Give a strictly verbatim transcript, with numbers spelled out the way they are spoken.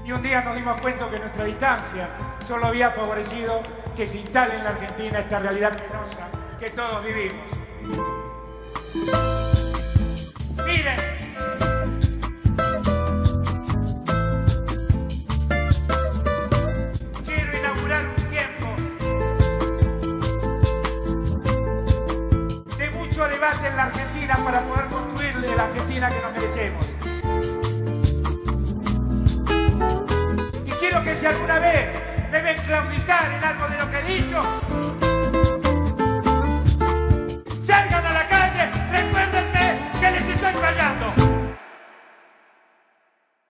Y un día nos dimos cuenta que nuestra distancia solo había favorecido que se instale en la Argentina esta realidad penosa que todos vivimos. Miren, quiero inaugurar un tiempo de mucho debate en la Argentina para poder construirle la Argentina que nos merecemos. Quiero que si alguna vez me ven claudicar